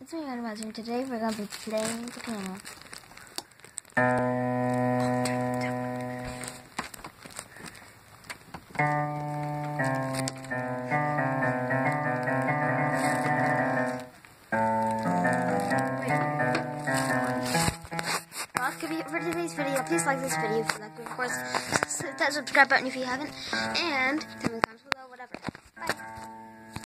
It's me, Imagine. Today we're going to be playing the piano. For today's video, please like this video if you like it, of course. Hit that subscribe button if you haven't, and tell me in the comments below, whatever.